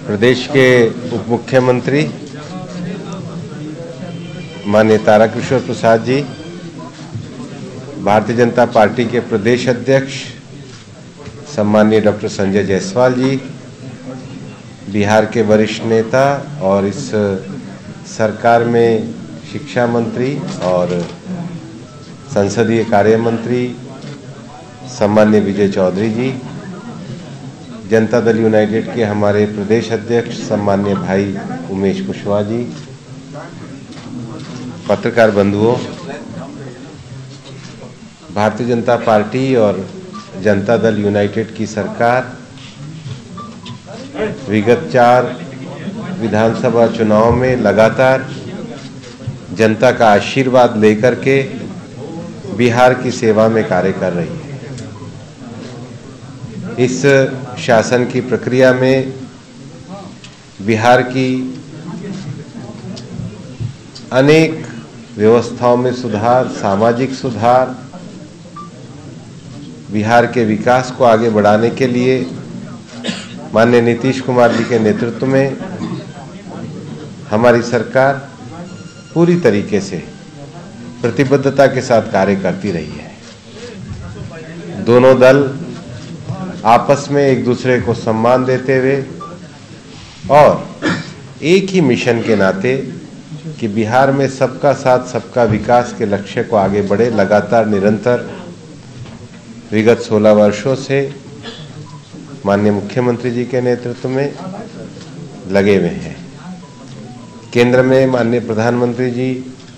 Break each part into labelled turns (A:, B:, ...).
A: प्रदेश के उप मुख्यमंत्री माननीय तारकिशोर प्रसाद जी, भारतीय जनता पार्टी के प्रदेश अध्यक्ष सम्माननीय डॉक्टर संजय जायसवाल जी, बिहार के वरिष्ठ नेता और इस सरकार में शिक्षा मंत्री और संसदीय कार्य मंत्री सम्माननीय विजय चौधरी जी, जनता दल यूनाइटेड के हमारे प्रदेश अध्यक्ष सम्माननीय भाई उमेश कुशवाहा जी, पत्रकार बंधुओं, भारतीय जनता पार्टी और जनता दल यूनाइटेड की सरकार विगत 4 विधानसभा चुनाव में लगातार जनता का आशीर्वाद लेकर के बिहार की सेवा में कार्य कर रही है। इस शासन की प्रक्रिया में बिहार की अनेक व्यवस्थाओं में सुधार, सामाजिक सुधार, बिहार के विकास को आगे बढ़ाने के लिए माननीय नीतीश कुमार जी के नेतृत्व में हमारी सरकार पूरी तरीके से प्रतिबद्धता के साथ कार्य करती रही है। दोनों दल आपस में एक दूसरे को सम्मान देते हुए और एक ही मिशन के नाते कि बिहार में सबका साथ सबका विकास के लक्ष्य को आगे बढ़े, लगातार निरंतर विगत 16 वर्षों से माननीय मुख्यमंत्री जी के नेतृत्व में लगे हुए हैं। केंद्र में माननीय प्रधानमंत्री जी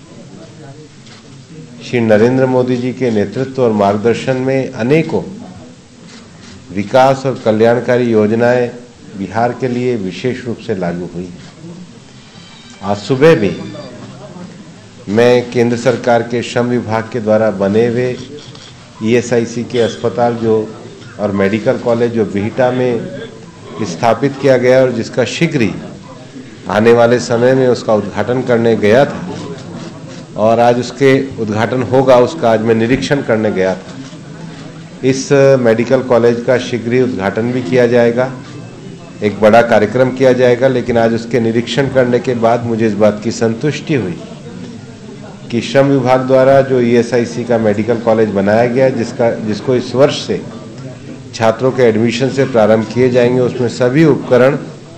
A: श्री नरेंद्र मोदी जी के नेतृत्व और मार्गदर्शन में अनेकों विकास और कल्याणकारी योजनाएं बिहार के लिए विशेष रूप से लागू हुई। आज सुबह भी मैं केंद्र सरकार के श्रम विभाग के द्वारा बने हुए ESIC के अस्पताल जो और मेडिकल कॉलेज जो बिहटा में स्थापित किया गया और जिसका शीघ्र ही आने वाले समय में उसका उद्घाटन करने गया था और आज उसके उद्घाटन होगा, उसका आज मैं निरीक्षण करने गया था। इस मेडिकल कॉलेज का शीघ्र ही उद्घाटन भी किया जाएगा, एक बड़ा कार्यक्रम किया जाएगा, लेकिन आज उसके निरीक्षण करने के बाद मुझे इस बात की संतुष्टि हुई कि श्रम विभाग द्वारा जो ESIC का मेडिकल कॉलेज बनाया गया जिसको इस वर्ष से छात्रों के एडमिशन से प्रारंभ किए जाएंगे, उसमें सभी उपकरण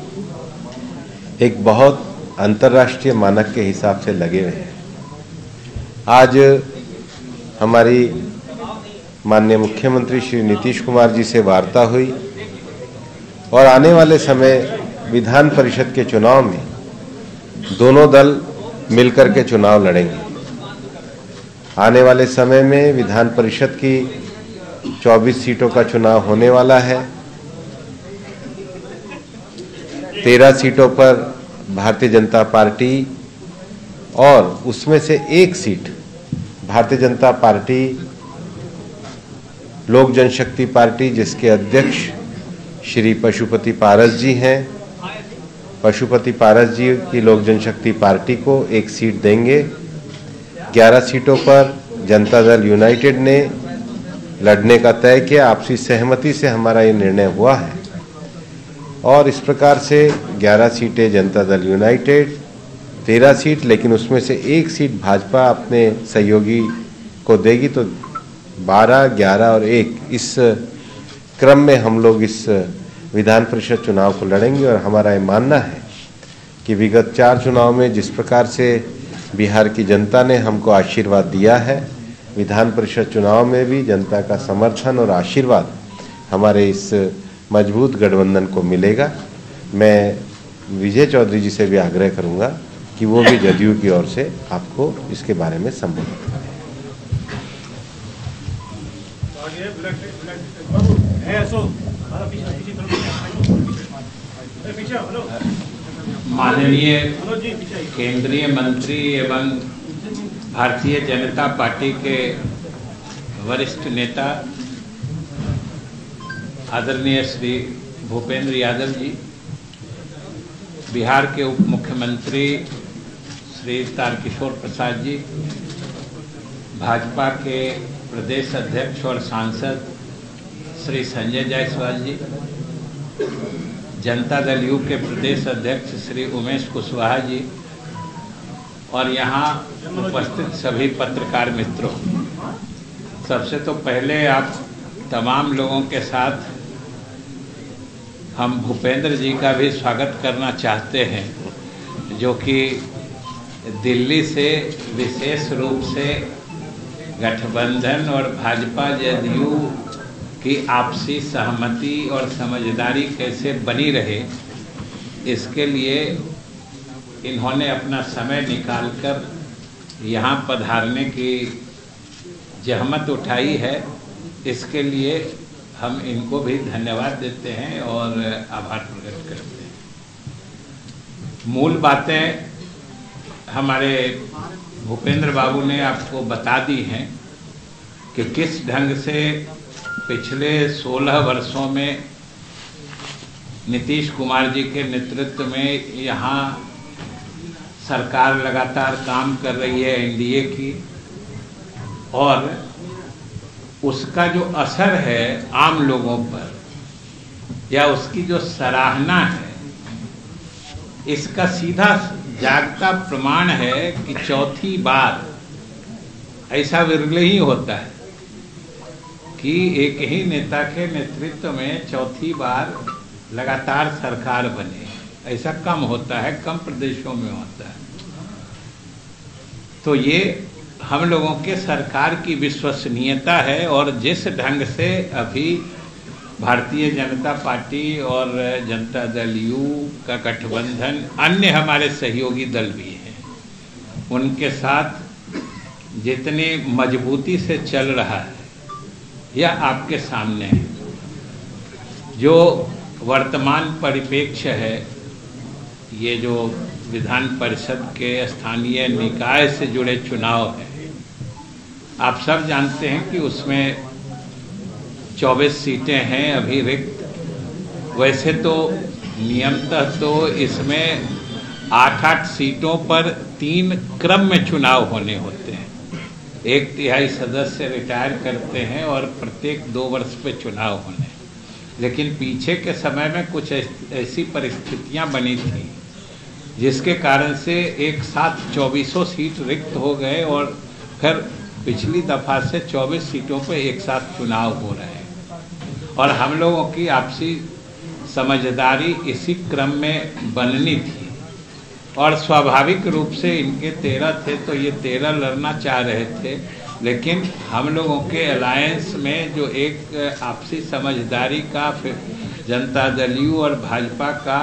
A: एक बहुत अंतर्राष्ट्रीय मानक के हिसाब से लगे हुए हैं। आज हमारी माननीय मुख्यमंत्री श्री नीतीश कुमार जी से वार्ता हुई और आने वाले समय विधान परिषद के चुनाव में दोनों दल मिलकर के चुनाव लड़ेंगे। आने वाले समय में विधान परिषद की 24 सीटों का चुनाव होने वाला है। 13 सीटों पर भारतीय जनता पार्टी और उसमें से एक सीट भारतीय जनता पार्टी लोक जनशक्ति पार्टी जिसके अध्यक्ष श्री पशुपति पारस जी हैं, पशुपति पारस जी की लोक जनशक्ति पार्टी को एक सीट देंगे। 11 सीटों पर जनता दल यूनाइटेड ने लड़ने का तय किया। आपसी सहमति से हमारा ये निर्णय हुआ है और इस प्रकार से 11 सीटें जनता दल यूनाइटेड, 13 सीट, लेकिन उसमें से एक सीट भाजपा अपने सहयोगी को देगी, तो 12, 11 और 1 इस क्रम में हम लोग इस विधान परिषद चुनाव को लड़ेंगे। और हमारा ये मानना है कि विगत 4 चुनाव में जिस प्रकार से बिहार की जनता ने हमको आशीर्वाद दिया है, विधान परिषद चुनाव में भी जनता का समर्थन और आशीर्वाद हमारे इस मजबूत गठबंधन को मिलेगा। मैं विजय चौधरी जी से भी आग्रह करूंगा कि वो भी जदयू की ओर से आपको इसके बारे में संबोधित करें।
B: माननीय केंद्रीय मंत्री एवं भारतीय जनता पार्टी के वरिष्ठ नेता आदरणीय श्री भूपेंद्र यादव जी, बिहार के उप मुख्यमंत्री श्री तारकिशोर प्रसाद जी, भाजपा के प्रदेश अध्यक्ष और सांसद श्री संजय जायसवाल जी, जनता दल यू के प्रदेश अध्यक्ष श्री उमेश कुशवाहा जी और यहाँ उपस्थित सभी पत्रकार मित्रों, सबसे तो पहले आप तमाम लोगों के साथ हम भूपेंद्र जी का भी स्वागत करना चाहते हैं, जो कि दिल्ली से विशेष रूप से गठबंधन और भाजपा जदयू की आपसी सहमति और समझदारी कैसे बनी रहे, इसके लिए इन्होंने अपना समय निकालकर यहाँ पधारने की जहमत उठाई है। इसके लिए हम इनको भी धन्यवाद देते हैं और आभार प्रकट करते हैं। मूल बातें हमारे भूपेंद्र बाबू ने आपको बता दी हैं कि किस ढंग से पिछले 16 वर्षों में नीतीश कुमार जी के नेतृत्व में यहाँ सरकार लगातार काम कर रही है एनडीए की, और उसका जो असर है आम लोगों पर या उसकी जो सराहना है, इसका सीधा जागता प्रमाण है कि चौथी बार, ऐसा विरले ही होता है कि एक ही नेता के नेतृत्व में चौथी बार लगातार सरकार बने। ऐसा कम होता है, कम प्रदेशों में होता है। तो ये हम लोगों के सरकार की विश्वसनीयता है, और जिस ढंग से अभी भारतीय जनता पार्टी और जनता दल यू का गठबंधन, अन्य हमारे सहयोगी दल भी हैं, उनके साथ जितनी मजबूती से चल रहा है यह आपके सामने है। जो वर्तमान परिप्रेक्ष्य है, ये जो विधान परिषद के स्थानीय निकाय से जुड़े चुनाव हैं, आप सब जानते हैं कि उसमें 24 सीटें हैं अभी रिक्त। वैसे तो नियमतः तो इसमें 8-8 सीटों पर 3 क्रम में चुनाव होने होते हैं। 1/3 सदस्य रिटायर करते हैं और प्रत्येक 2 वर्ष पे चुनाव होने। लेकिन पीछे के समय में कुछ ऐसी परिस्थितियां बनी थी जिसके कारण से एक साथ 24 सीट रिक्त हो गए, और फिर पिछली दफा से 24 सीटों पे एक साथ चुनाव हो रहे हैं। और हम लोगों की आपसी समझदारी इसी क्रम में बननी थी, और स्वाभाविक रूप से इनके 13 थे तो ये 13 लड़ना चाह रहे थे। लेकिन हम लोगों के अलायंस में जो एक आपसी समझदारी का, जनता दल यू और भाजपा का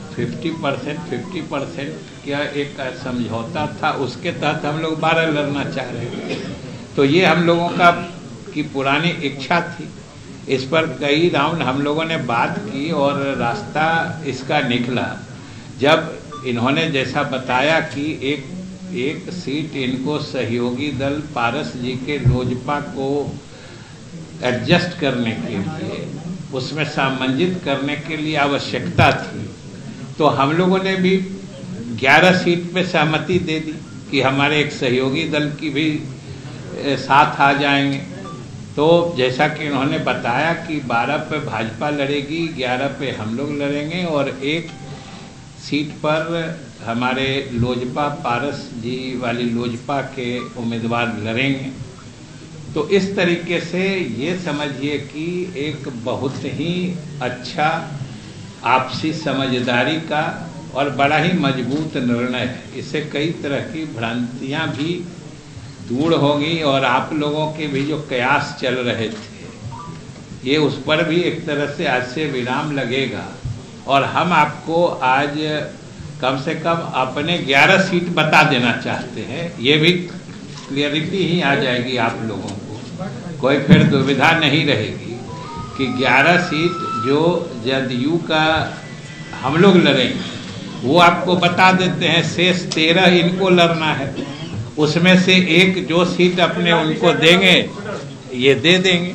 B: 50% क्या एक समझौता था, उसके तहत हम लोग 12 लड़ना चाह रहे थे। तो ये हम लोगों की पुरानी इच्छा थी। इस पर कई राउंड हम लोगों ने बात की और रास्ता इसका निकला जब इन्होंने जैसा बताया कि एक सीट इनको सहयोगी दल पारस जी के लोजपा को एडजस्ट करने के लिए, उसमें सामंजित करने के लिए आवश्यकता थी। तो हम लोगों ने भी 11 सीट पे सहमति दे दी कि हमारे एक सहयोगी दल की भी साथ आ जाएंगे। तो जैसा कि इन्होंने बताया कि 12 पे भाजपा लड़ेगी, 11 पे हम लोग लड़ेंगे, और 1 सीट पर हमारे लोजपा, पारस जी वाली लोजपा के उम्मीदवार लड़ेंगे। तो इस तरीके से ये समझिए कि एक बहुत ही अच्छा आपसी समझदारी का और बड़ा ही मजबूत निर्णय है। इससे कई तरह की भ्रांतियां भी दूर होंगी, और आप लोगों के भी जो कयास चल रहे थे, ये उस पर भी एक तरह से आज से विराम लगेगा। और हम आपको आज कम से कम अपने 11 सीट बता देना चाहते हैं। ये भी क्लियरिटी ही आ जाएगी आप लोगों को, कोई फिर दुविधा नहीं रहेगी कि 11 सीट जो जदयू का हम लोग लड़ेंगे वो आपको बता देते हैं। शेष 13 इनको लड़ना है, उसमें से एक जो सीट अपने उनको देंगे ये दे देंगे,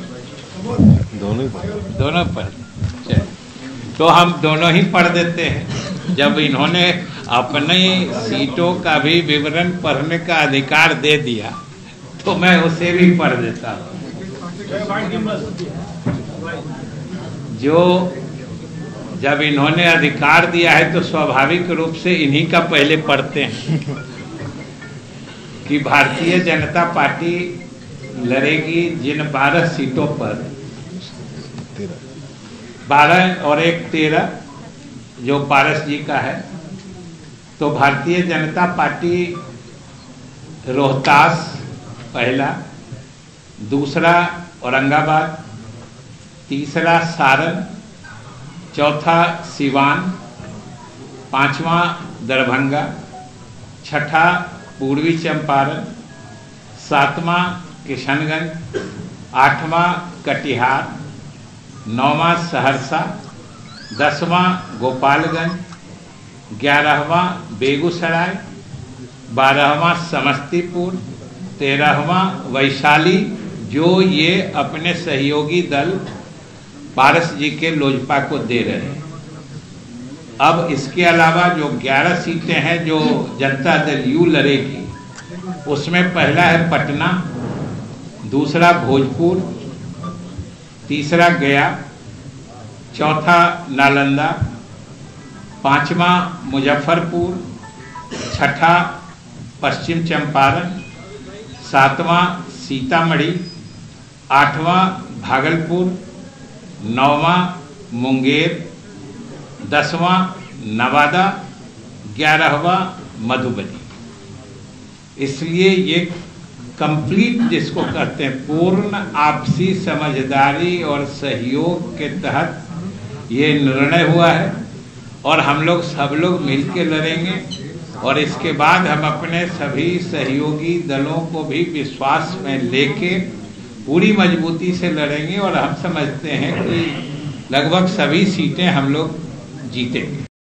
B: दोनों पर। तो हम दोनों ही पढ़ देते हैं। जब इन्होंने अपनी सीटों का भी विवरण पढ़ने का अधिकार दे दिया तो मैं उसे भी पढ़ देता हूँ। जो जब इन्होंने अधिकार दिया है तो स्वाभाविक रूप से इन्हीं का पहले पढ़ते हैं कि भारतीय जनता पार्टी लड़ेगी जिन 12 सीटों पर, 12 और 1 13 जो पारस जी का है, तो भारतीय जनता पार्टी रोहतास पहला, दूसरा औरंगाबाद, तीसरा सारण, चौथा सिवान, पांचवा दरभंगा, छठा पूर्वी चंपारण, सातवां किशनगंज, आठवां कटिहार, नौवां सहरसा, 10वां गोपालगंज, 11वां बेगूसराय, 12वां समस्तीपुर, 13वां वैशाली, जो ये अपने सहयोगी दल पारस जी के लोजपा को दे रहे हैं। अब इसके अलावा जो 11 सीटें हैं जो जनता दल यू लड़ेगी, उसमें पहला है पटना, दूसरा भोजपुर, तीसरा गया, चौथा नालंदा, पांचवा मुजफ्फरपुर, छठा पश्चिम चंपारण, सातवां सीतामढ़ी, आठवां भागलपुर, नौवां मुंगेर, 10वां नवादा, 11वां मधुबनी। इसलिए ये कंप्लीट जिसको कहते हैं पूर्ण आपसी समझदारी और सहयोग के तहत ये निर्णय हुआ है और हम लोग सब लोग मिलकर लड़ेंगे। और इसके बाद हम अपने सभी सहयोगी दलों को भी विश्वास में लेके पूरी मजबूती से लड़ेंगे और हम समझते हैं कि लगभग सभी सीटें हम लोग जीतेंगे।